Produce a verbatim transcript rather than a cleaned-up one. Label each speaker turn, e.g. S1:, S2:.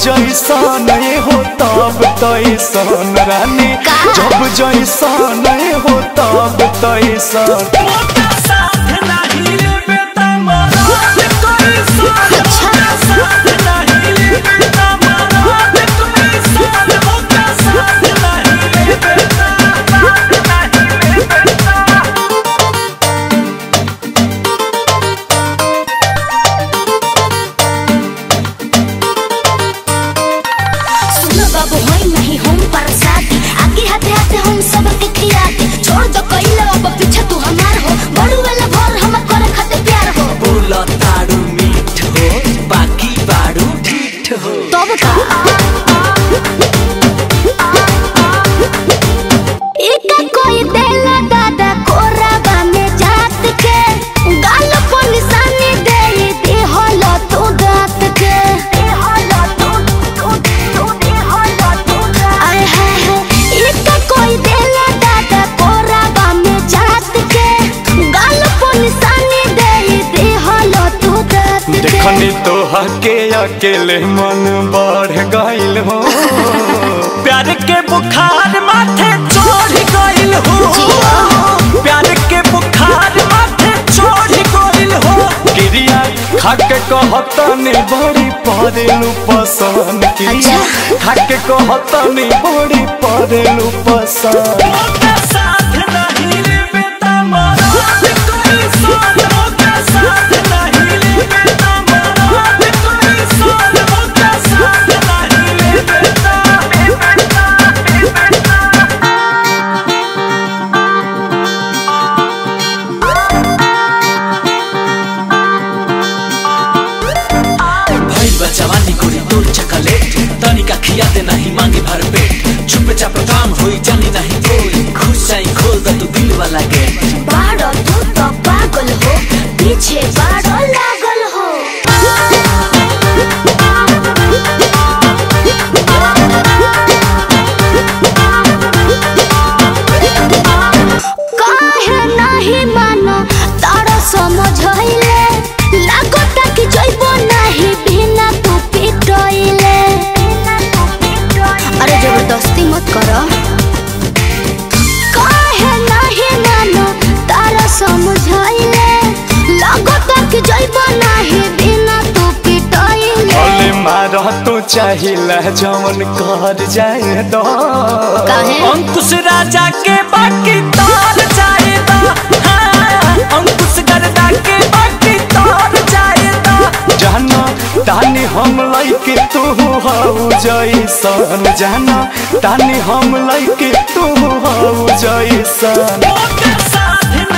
S1: जैसन हो तब तैसन रानी, जब जैसन हो तब तैसन।
S2: बाबू होई नहीं हम पर शादी, आगे हाथे हाथे हम सब के खिया दे। छोड़ दो कइला अब पीछे तू हमार हो, बड़ू वाला भर हम करे खाते प्यार हो।
S3: बोला तारू मीठ हो, बाकी बारू ठीक हो।
S2: तब का एक कोई देला दादा कोराबा में जात के, गाल पर निशानी दे दे होला तू दात के।
S1: देखनी तो हके अकेले मन बढ़ गइल हो,
S3: प्यार के बुखार माथे चढ़ गइल हो, प्यार के बुखार माथे चढ़ गइल हो।
S1: क्रिया खाके कहतनी बड़ी परेलू पसंद, क्रिया खाके कहतनी बड़ी परेलू पसंद।
S3: जवानी गोरी तोर चकलेट, तनिका खिया दे नहीं मांगे भर पेट। चुप चाप काम होई जानी नहीं कोई, खुश जाई खोल द तू दिल वाला गेट।
S2: बाड़ो तू तो पागल हो, पीछे बाड़ो लागल हो। काहे नहीं मानो तारा समझाइले, लागता कि जइबो नहीं बिना तू पिटइले। अरे जबरदस्ती मत करो, काहे नहीं मानो तारा समझाइले, लागता कि जइबो नहीं बिना तू पिटइले।
S1: भले मारा तो चाहिला जवन कर जाए दो,
S3: अंकुश राजा के बाकी तार जाए दो। हाँ, अंकुश गर्दा के बाकी तार जाए दो।
S1: जाना तानी हम लइके तू हाउ जैसन, जाना तानी हम लइके तू हाउ जैसन।